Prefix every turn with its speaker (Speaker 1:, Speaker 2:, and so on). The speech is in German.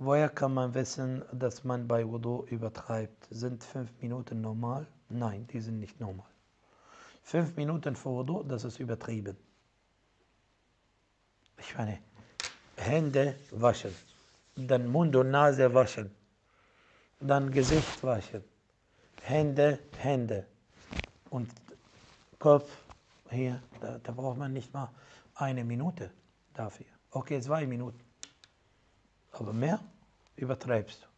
Speaker 1: Woher kann man wissen, dass man bei Wudu übertreibt? Sind 5 Minuten normal? Nein, die sind nicht normal. 5 Minuten vor Wudu, das ist übertrieben. Ich meine, Hände waschen, dann Mund und Nase waschen, dann Gesicht waschen, Hände und Kopf hier, da braucht man nicht mal 1 Minute dafür. Okay, 2 Minuten. Aber mehr übertreibst du.